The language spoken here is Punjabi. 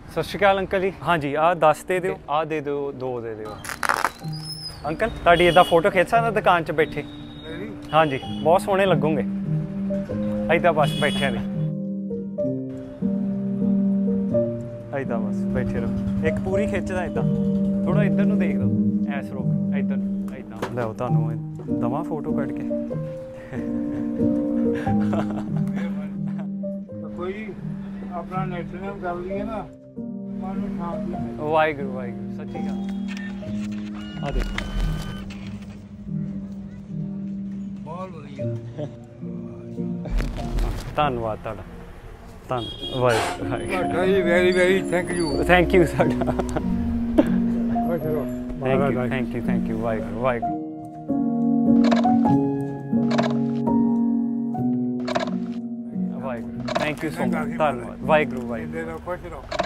ਸਤਿ ਸ਼੍ਰੀ ਅਕਾਲ ਅੰਕਲ ਜੀ। ਹਾਂਜੀ ਆਹ 10 ਦੇ ਦਿਓ, ਆਹ ਦੇ ਦਿਓ, 2 ਦੇ ਦਿਓ। ਅੰਕਲ ਤੁਹਾਡੀ ਇੱਦਾਂ ਫੋਟੋ ਖਿੱਚ ਸਕਦਾ ਦੁਕਾਨ 'ਚ ਬੈਠੇ? ਹਾਂਜੀ ਬਹੁਤ ਸੋਹਣੇ ਲੱਗੋਗੇ ਇੱਦਾਂ ਬਸ ਬੈਠਿਆਂ ਦੇ। ਇੱਦਾਂ ਬਸ ਬੈਠੇ ਰਹੋ। ਇੱਕ ਪੂਰੀ ਖਿੱਚਦਾ ਇੱਦਾਂ, ਥੋੜਾ ਇੱਧਰ ਨੂੰ ਦੇਖ ਦਿਓ, ਐਸ ਰੋਕ ਇੱਧਰ ਨੂੰ ਇੱਦਾਂ। ਲਿਆਓ ਤੁਹਾਨੂੰ ਦਵਾਂ ਫੋਟੋ ਕੱਢ ਕੇ। ਕੋਈ ਆਪਣਾ ਨੈਟਵਰਕ ਕਰ ਲਈਏ ਨਾ, ਮਨ ਨੂੰ ਸ਼ਾਂਤੀ। ਵਾਹਿਗੁਰੂ ਵਾਹਿਗੁਰੂ ਸੱਚੀ ਗੱਲ। ਆ ਦੇਖੋ ਬਹੁਤ ਵਧੀਆ। ਧੰਨਵਾਦ ਤੁਹਾਡਾ। ਧੰਨ Waheguru ji very very thank you. Thank you ਸਾਡਾ। Thank you thank you Waheguru Waheguru. Waheguru thank you so much. ਧੰਨਵਾਦ ਵਾਹਿਗੁਰੂ ਵਾਹਿਗੁਰੂ। ਖੁਸ਼ ਰਹੋ।